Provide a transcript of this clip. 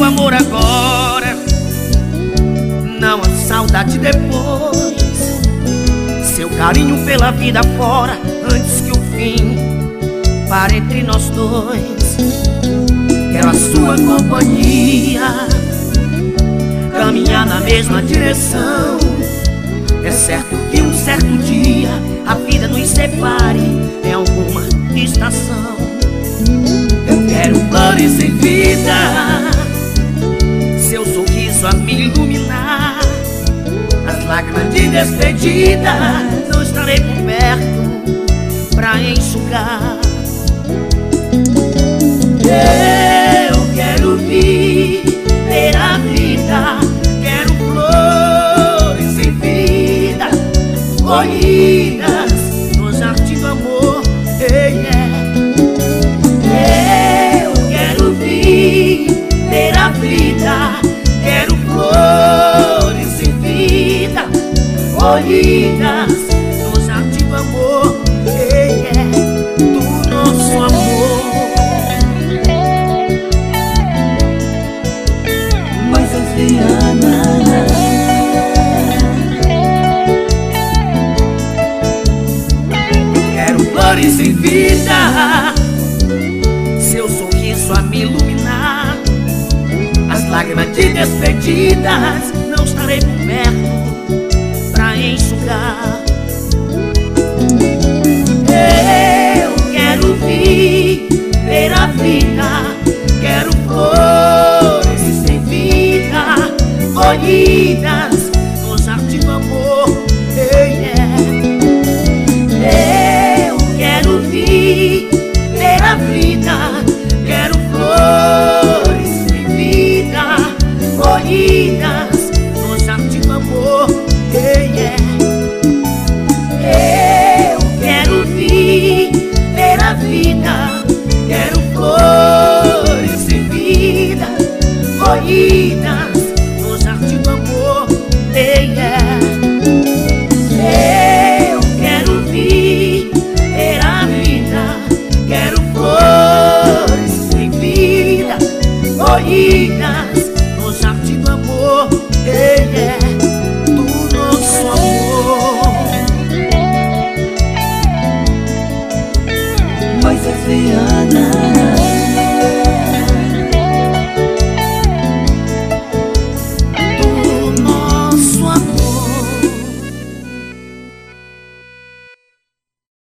amor agora, não há saudade depois. Seu carinho pela vida fora, antes que o fim pare entre nós dois. Quero a sua companhia, caminhar na mesma direção. É certo que um certo dia a vida nos separe em alguma estação. Eu quero flores sem vida, seu sorriso a me iluminar. As lágrimas de despedida não estarei por perto pra enxugar. Eu quero viver a vida, quero flores sem vida, colhidas no jardim do amor. Eu quero viver a vida, quero flores sem vida, colhidas no jardim do amor, do nosso amor. Moisés Viana. Quero flores sem vida, seu sorriso a me iluminar. As lágrimas de despedidas não estarei por perto pra enxugar. Eu quero viver a vida, quero flores sem vida, colhidas no jardim do amor. Eu quero viver a vida, quero flores sem vida, colhidas no jardim do amor. Eu quero viver a vida, quero flores sem vida, colhidas no jardim do amor. Eu quero viver a vida, quero flores sem vida, colhidas